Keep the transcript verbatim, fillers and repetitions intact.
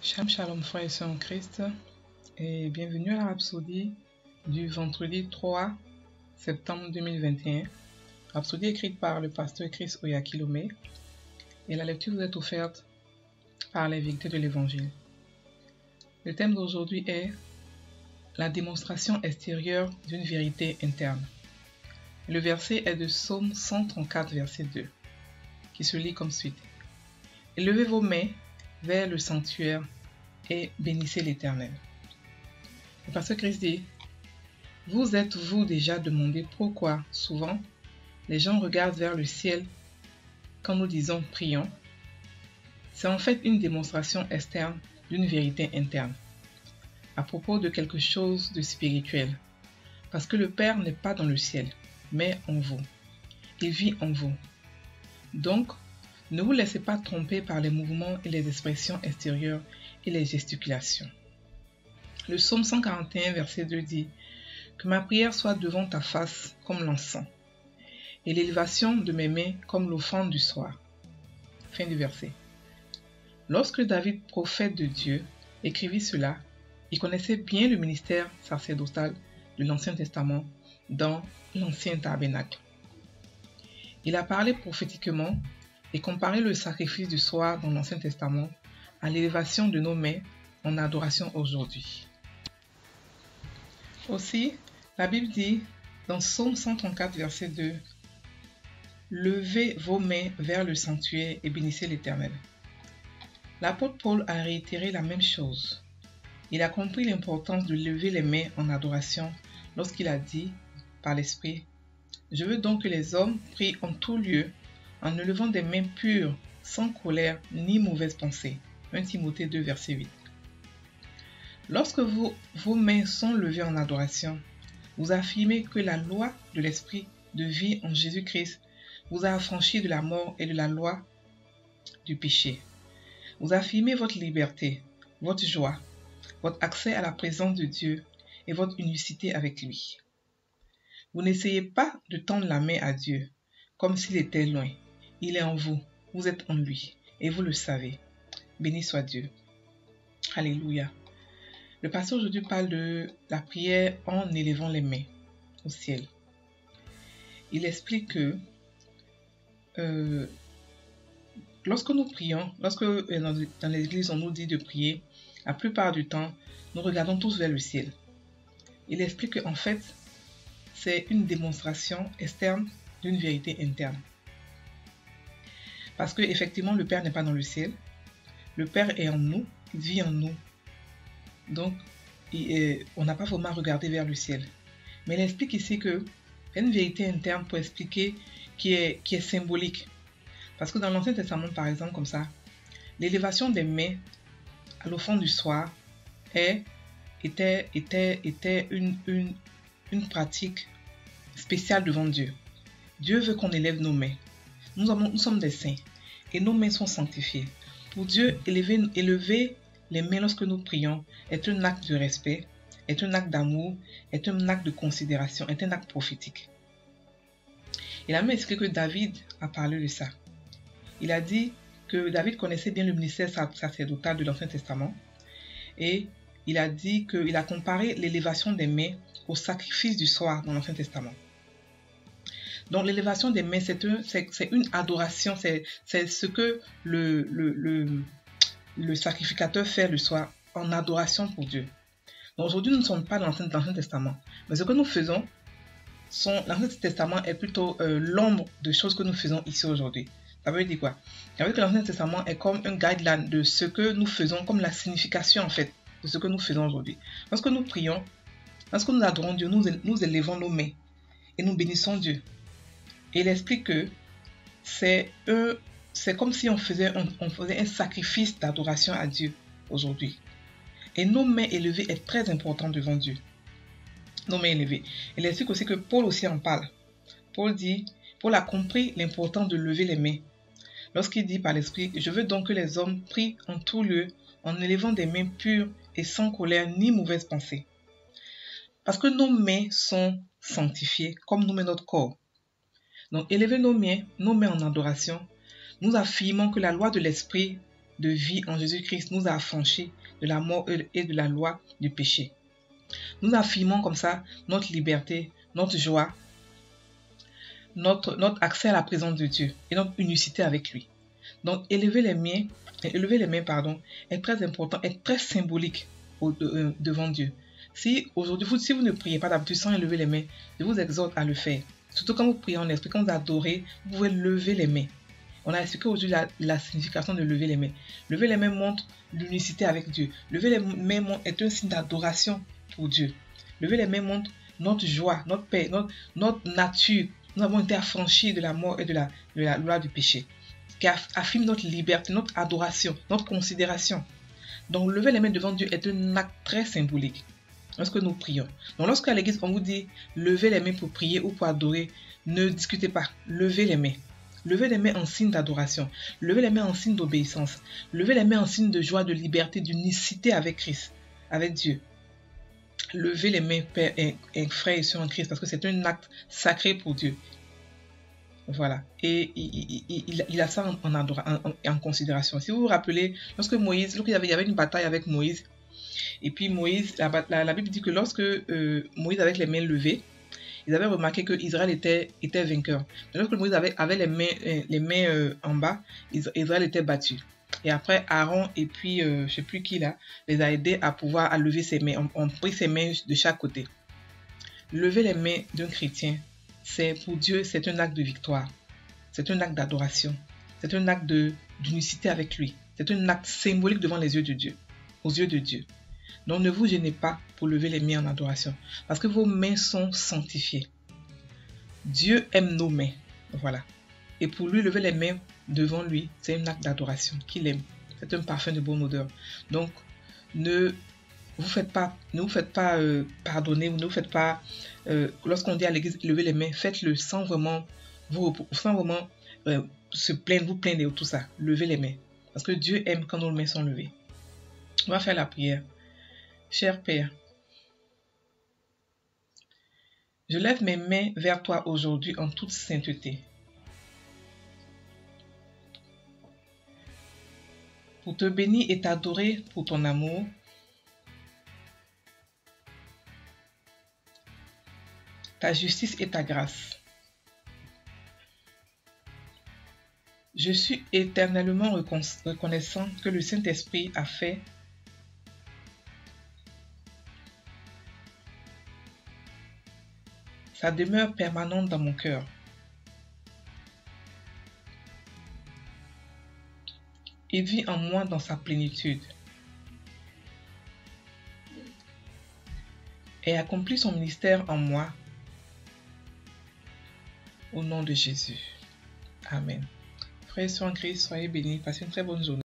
Shalom Shalom frères et sœurs en Christ et bienvenue à la Rhapsodie du vendredi trois septembre deux mille vingt et un. Rhapsodie écrite par le pasteur Chris Oyakilome et la lecture vous est offerte par les vérités de l'Évangile. Le thème d'aujourd'hui est la démonstration extérieure d'une vérité interne. Le verset est de Psaume cent trente-quatre, verset deux, qui se lit comme suit. Élevez vos mains vers le sanctuaire et bénissez l'Éternel. Le pasteur Christ dit, vous êtes-vous déjà demandé pourquoi souvent les gens regardent vers le ciel quand nous disons prions? C'est en fait une démonstration externe d'une vérité interne à propos de quelque chose de spirituel, parce que le Père n'est pas dans le ciel, mais en vous. Il vit en vous. Donc, ne vous laissez pas tromper par les mouvements et les expressions extérieures et les gesticulations. Le psaume cent quarante et un, verset deux dit « Que ma prière soit devant ta face comme l'encens, et l'élévation de mes mains comme l'offrande du soir. » Fin du verset. Lorsque David, prophète de Dieu, écrivit cela, il connaissait bien le ministère sacerdotal de l'Ancien Testament dans l'Ancien Tabernacle. Il a parlé prophétiquement et comparé le sacrifice du soir dans l'Ancien Testament à l'élévation de nos mains en adoration aujourd'hui. Aussi, la Bible dit dans Psaume cent trente-quatre, verset deux, « Levez vos mains vers le sanctuaire et bénissez l'Éternel. » L'apôtre Paul a réitéré la même chose. Il a compris l'importance de lever les mains en adoration lorsqu'il a dit, par l'Esprit, « Je veux donc que les hommes prient en tout lieu, en élevant des mains pures, sans colère ni mauvaise pensée. » premier Timothée deux, verset huit. Lorsque vous, vos mains sont levées en adoration, vous affirmez que la loi de l'Esprit de vie en Jésus-Christ vous a affranchi de la mort et de la loi du péché. Vous affirmez votre liberté, votre joie, votre accès à la présence de Dieu et votre unicité avec lui. Vous n'essayez pas de tendre la main à Dieu comme s'il était loin. Il est en vous, vous êtes en lui, et vous le savez. Béni soit Dieu. Alléluia. Le pasteur aujourd'hui parle de la prière en élevant les mains au ciel. Il explique que euh, lorsque nous prions, lorsque euh, dans l'église on nous dit de prier, la plupart du temps, nous regardons tous vers le ciel. Il explique qu'en fait, c'est une démonstration externe d'une vérité interne. Parce que effectivement, le Père n'est pas dans le ciel. Le Père est en nous, il vit en nous. Donc, il, on n'a pas vraiment à regarder vers le ciel. Mais il explique ici que il y a une vérité interne pour expliquer qui est, qui est symbolique. Parce que dans l'Ancien Testament, par exemple, comme ça, l'élévation des mains à l'offrande du soir est, était, était, était une, une, une pratique spéciale devant Dieu. Dieu veut qu'on élève nos mains. Nous, avons, nous sommes des saints et nos mains sont sanctifiées. Pour Dieu, élever, élever les mains lorsque nous prions est un acte de respect, est un acte d'amour, est un acte de considération, est un acte prophétique. Il a même expliqué que David a parlé de ça. Il a dit que David connaissait bien le ministère sacerdotal de l'Ancien Testament et il a dit qu'il a comparé l'élévation des mains au sacrifice du soir dans l'Ancien Testament. Donc l'élévation des mains, c'est un, une adoration, c'est ce que le, le, le, le sacrificateur fait le soir en adoration pour Dieu. Donc aujourd'hui, nous ne sommes pas dans l'Ancien Testament. Mais ce que nous faisons, l'Ancien Testament est plutôt euh, l'ombre de choses que nous faisons ici aujourd'hui. Ça veut dire quoi? Ça veut dire que l'Ancien Testament est comme un guideline de ce que nous faisons, comme la signification en fait de ce que nous faisons aujourd'hui. Lorsque nous prions, lorsque nous adorons Dieu, nous, nous élevons nos mains et nous bénissons Dieu. Et il explique que c'est comme si on faisait un, on faisait un sacrifice d'adoration à Dieu aujourd'hui. Et nos mains élevées est très important devant Dieu. Nos mains élevées. Il explique aussi que Paul aussi en parle. Paul dit, Paul a compris l'importance de lever les mains. Lorsqu'il dit par l'Esprit, je veux donc que les hommes prient en tout lieu, en élevant des mains pures et sans colère ni mauvaise pensée. Parce que nos mains sont sanctifiées, comme nous met notre corps. Donc, élever nos mains, nos mains en adoration, nous affirmons que la loi de l'Esprit de vie en Jésus-Christ nous a affranchis de la mort et de la loi du péché. Nous affirmons comme ça notre liberté, notre joie, notre, notre accès à la présence de Dieu et notre unicité avec lui. Donc, élever les mains, élever les mains pardon, est très important, est très symbolique au, de, devant Dieu. Si aujourd'hui, vous, si vous ne priez pas d'habitude sans élever les mains, je vous exhorte à le faire. Surtout quand vous priez en esprit, quand vous adorez, vous pouvez lever les mains. On a expliqué aujourd'hui la, la signification de lever les mains. Lever les mains montre l'unicité avec Dieu. Lever les mains est un signe d'adoration pour Dieu. Lever les mains montre notre joie, notre paix, notre, notre nature. Nous avons été affranchis de la mort et de la, de la loi du péché, qui affirme notre liberté, notre adoration, notre considération. Donc, lever les mains devant Dieu est un acte très symbolique lorsque nous prions. Donc, lorsque à l'église, on vous dit lever les mains pour prier ou pour adorer, ne discutez pas, levez les mains. Levez les mains en signe d'adoration, levez les mains en signe d'obéissance, levez les mains en signe de joie, de liberté, d'unicité avec Christ, avec Dieu. Levez les mains, Père et, et frères et sœurs en Christ, parce que c'est un acte sacré pour Dieu. Voilà. Et il, il, il, il a ça en, en, en, en considération. Si vous vous rappelez, lorsque Moïse, lorsqu'il y avait, il y avait une bataille avec Moïse, et puis Moïse, la, la, la Bible dit que lorsque euh, Moïse avait les mains levées, ils avaient remarqué que Israël était, était vainqueur. Mais lorsque Moïse avait, avait les mains, les mains euh, en bas, Israël était battu. Et après, Aaron et puis, euh, je ne sais plus qui là, les a aidés à pouvoir à lever ses mains. On, on prit ses mains de chaque côté. Lever les mains d'un chrétien, c'est pour Dieu, c'est un acte de victoire. C'est un acte d'adoration. C'est un acte d'unicité avec lui. C'est un acte symbolique devant les yeux de Dieu, aux yeux de Dieu. Donc ne vous gênez pas pour lever les mains en adoration, parce que vos mains sont sanctifiées. Dieu aime nos mains, voilà. Et pour lui, lever les mains devant lui, c'est un acte d'adoration qu'il aime. C'est un parfum de bonne odeur. Donc ne vous faites pas, ne vous faites pas euh, pardonner, ou ne vous faites pas, euh, lorsqu'on dit à l'église lever les mains, faites-le sans vraiment, vous, sans vraiment euh, se plaindre, vous plaindre ou tout ça. Levez les mains, parce que Dieu aime quand nos mains sont levées. On va faire la prière. Cher Père, je lève mes mains vers toi aujourd'hui en toute sainteté, pour te bénir et t'adorer pour ton amour, ta justice et ta grâce. Je suis éternellement reconnaissant que le Saint-Esprit a fait sa demeure permanente dans mon cœur. Il vit en moi dans sa plénitude et accomplit son ministère en moi au nom de Jésus. Amen. Frères et sœurs en Christ, soyez bénis, passez une très bonne journée.